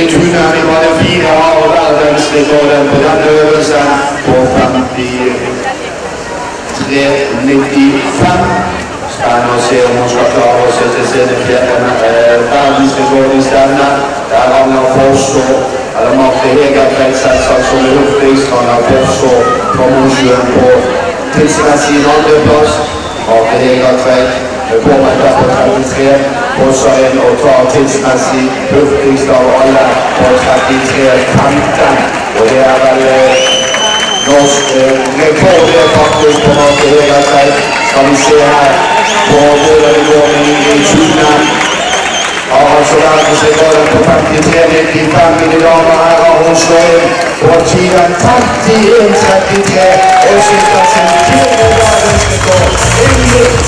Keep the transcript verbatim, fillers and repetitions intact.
Tunan i var den fire av verdensrekorden på denne øvelsen på femtitre nittifem. Spennende å se om hun skal klare å sette sine verdensrekord i stevne. Der Ragnar Forså, eller Marte Hegerfeldt selvsagt som er hurtigst. Ragnar Forså fra Mosjøen på tidsmessig andreplass. Marte Hegerfeldt kommer der på trettitre. Forså inn og tar tidsmessig hurtigst av alle på trettitre femten. Og det er vel norsk rekord det faktisk på Marte Hegerfeldt. Skal vi se her på hvordan det går med Ingrid Tunan. Har altså verdensrekorden på femtitre nittifem, mine damer. Her har hun slått inn på tiden femtien trettitre og sitter sin fjerde verdensrekord.